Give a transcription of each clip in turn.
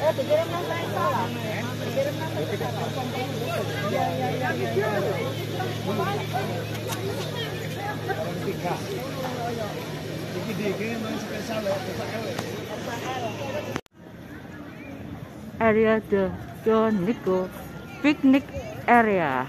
Area the Don Nico picnic area.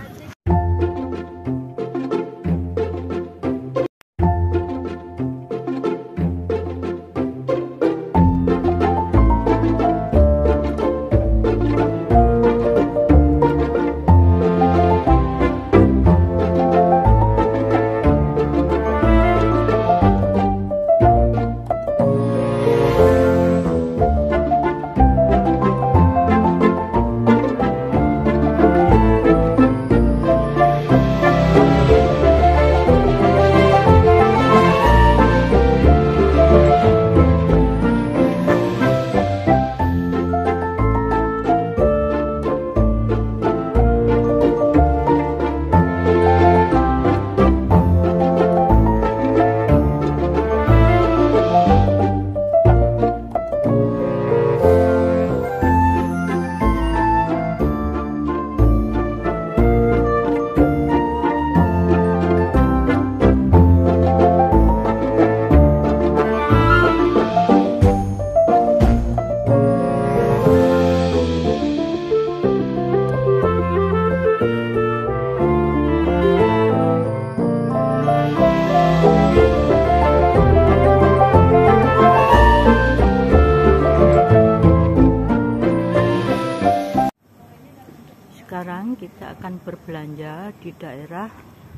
Sekarang kita akan berbelanja di daerah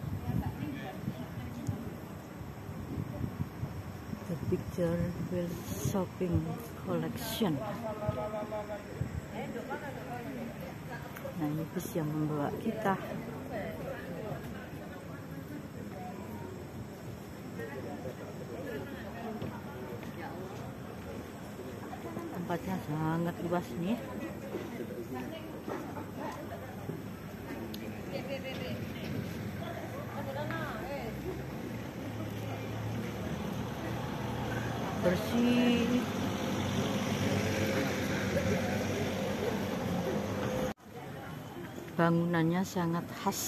The Picture Will Shopping Collection. Nah, ini bus yang membawa kita. Tempatnya sangat luas nih. Bersih. Bangunannya sangat khas.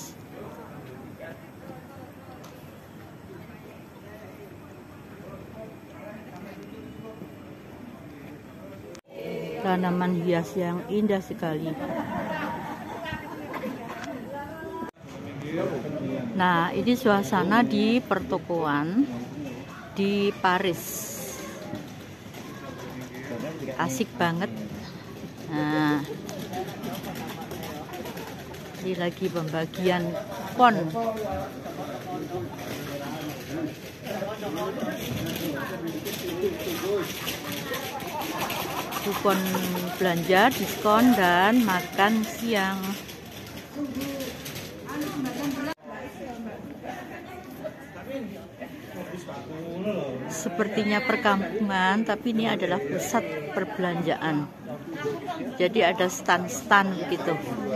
Tanaman hias yang indah sekali. Nah, ini suasana di pertokoan di Paris. Asik banget. Nah, ini lagi pembagian kupon. Kupon belanja, diskon, dan makan siang. Sepertinya perkampungan, tapi ini adalah pusat perbelanjaan. Jadi ada stand-stand begitu.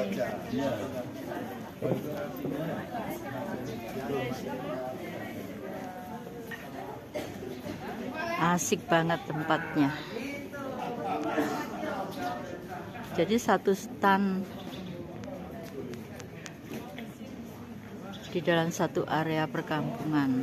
Asik banget tempatnya. Jadi satu stand di dalam satu area perkampungan.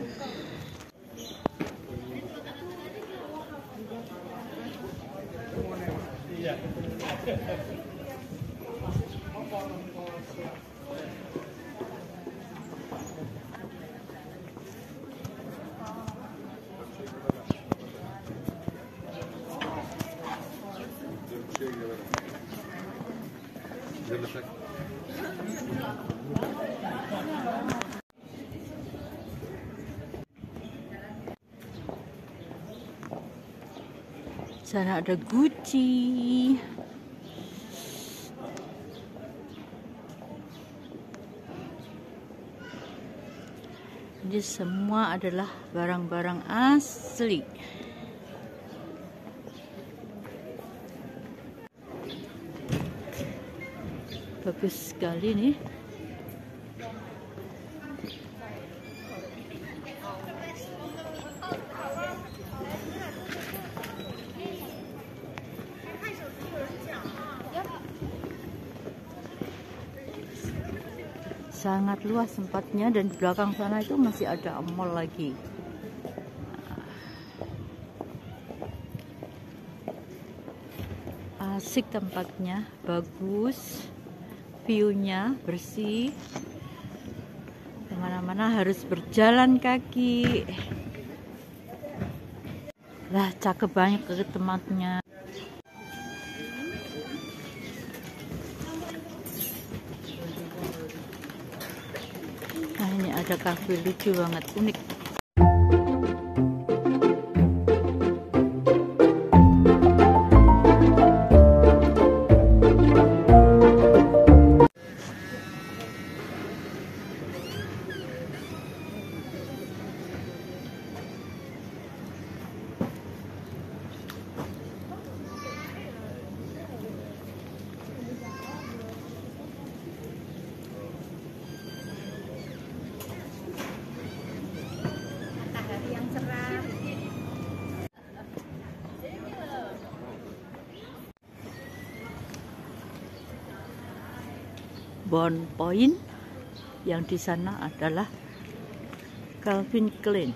Sana ada Gucci. Ini semua adalah barang-barang asli. Bagus sekali nih. sangat luas tempatnya, dan di belakang sana itu masih ada mall lagi. Asik tempatnya, bagus, view-nya bersih. Kemana-mana harus berjalan kaki. Lah, cakep banget ke tempatnya. Nah, ini ada kafe lucu banget, unik. Bond Point yang di sana adalah Calvin Klein.